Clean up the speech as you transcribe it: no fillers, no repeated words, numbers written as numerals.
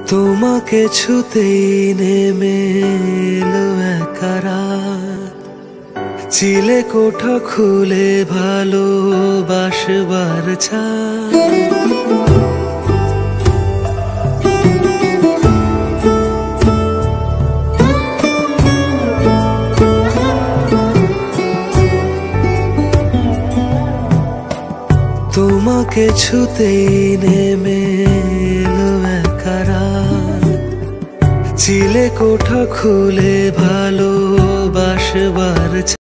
তোমাকে ছুতেই নেমে এলো একা রাত, চিলে কোঠা খুলে ভালোবাসবার ছাদ। তোমাকে ছুতেই নেমে এলো একা রাত, চিলে কোঠা খুলে ভালোবাসবার